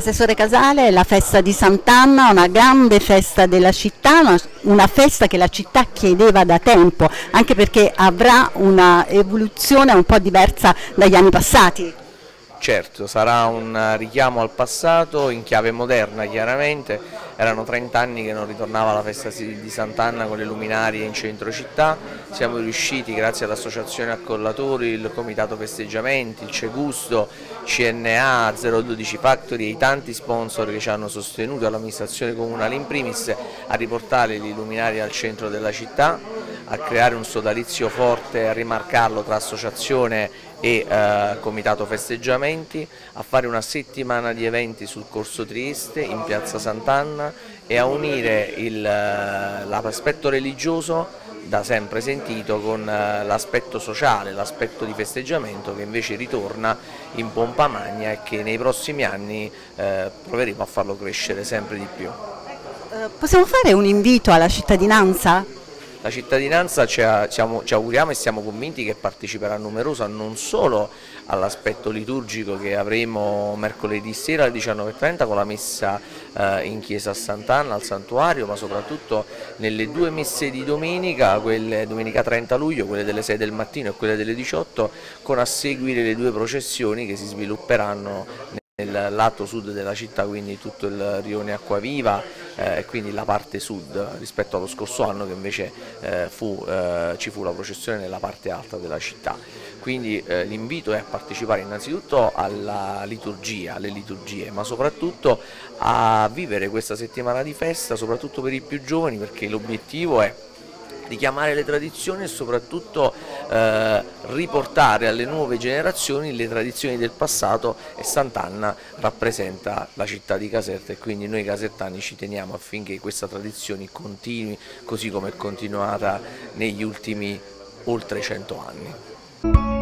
Assessore Casale, la festa di Sant'Anna, una grande festa della città, una festa che la città chiedeva da tempo, anche perché avrà una evoluzione un po' diversa dagli anni passati. Certo, sarà un richiamo al passato in chiave moderna chiaramente, erano 30 anni che non ritornava la festa di Sant'Anna con le luminarie in centro città, siamo riusciti grazie all'associazione accollatori, il comitato festeggiamenti, il Cegusto, CNA, 012 Factory e i tanti sponsor che ci hanno sostenuto, all'amministrazione comunale in primis, a riportare le luminarie al centro della città, a creare un sodalizio forte, a rimarcarlo tra associazione e comitato festeggiamenti, a fare una settimana di eventi sul Corso Trieste in piazza Sant'Anna e a unire l'aspetto religioso da sempre sentito con l'aspetto sociale, l'aspetto di festeggiamento che invece ritorna in pompa magna e che nei prossimi anni proveremo a farlo crescere sempre di più. Possiamo fare un invito alla cittadinanza? La cittadinanza ci auguriamo e siamo convinti che parteciperà numerosa non solo all'aspetto liturgico che avremo mercoledì sera alle 19:30 con la messa in chiesa a Sant'Anna, al santuario, ma soprattutto nelle due messe di domenica, quelle domenica 30 luglio, quelle delle 6 del mattino e quelle delle 18, con a seguire le due processioni che si svilupperanno nel lato sud della città, quindi tutto il rione Acquaviva e quindi la parte sud rispetto allo scorso anno che invece ci fu la processione nella parte alta della città. Quindi l'invito è a partecipare innanzitutto alla liturgia, alle liturgie, ma soprattutto a vivere questa settimana di festa, soprattutto per i più giovani, perché l'obiettivo è richiamare le tradizioni e soprattutto riportare alle nuove generazioni le tradizioni del passato, e Sant'Anna rappresenta la città di Caserta e quindi noi casertani ci teniamo affinché questa tradizione continui così come è continuata negli ultimi oltre 100 anni.